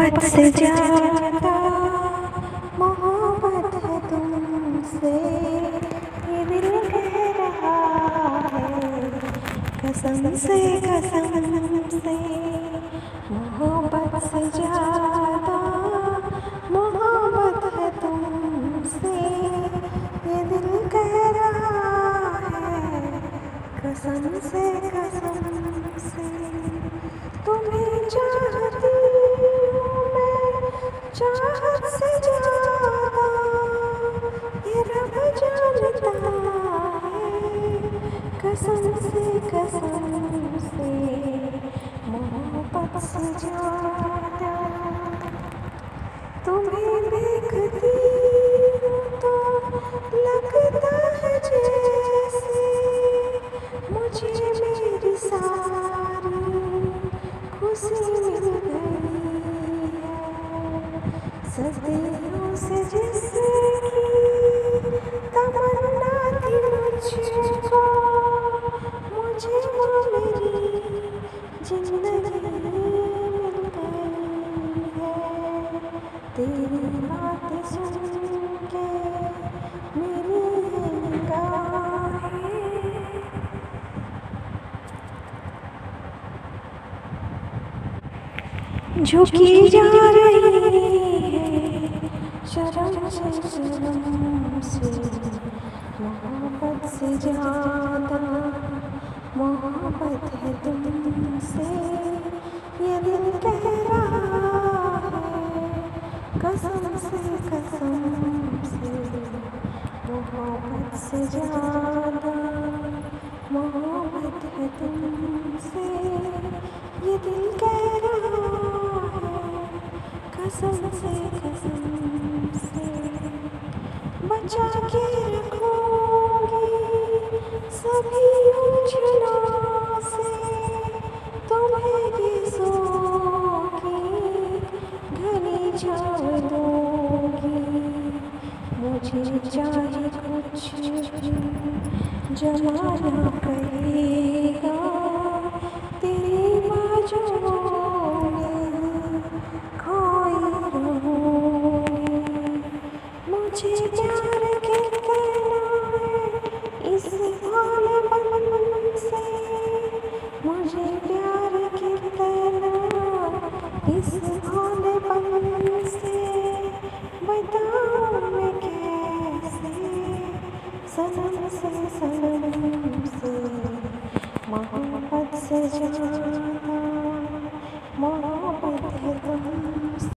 मोहब्बत से ज्यादा मोहब्बत है तुमसे, ये दिल कह रहा है कसम से मोहब्बत से ज्यादा मोहब्बत है तुमसे, ये दिल कह रहा है कसम से तुम्हें चाहती हूँ मैं चाहत से ज्यादा, ये रब जानता है कसम से मोहब्बत से ज्यादा। तुम्हें देखती हूँ तो लगता है जैसे मुझे मेरी सारी खुशी मिल गई है, सदियों से जिसकी तमन्ना थी मुझको, मुझे वो मेरी जिंदगी मिल गई है। तेरी बातें सुन के मेरी निगाहें झुकी जा रही है शर्म से, मोहब्बत से ज्यादा मोहब्बत है तुमसे, ये दिल कह रहा है कसम से मोहब्बत से ज्यादा मोहब्बत है तुमसे, ये दिल कह रहा है कसम से बचा के रखूंगी सभी उलझनों से, तुम्हें ये सो की घनी छाँव दूंगी, मुझे चाहे कुछ भी जमाना कहेगा, तेरी बाजुओं में खोई रहूंगी। मुझे प्यार कितना है इस भोलेपन से, मुझे प्यार कितना इस भोलेपन से, बताऊं मैं कैसे सनम से मोहब्बत से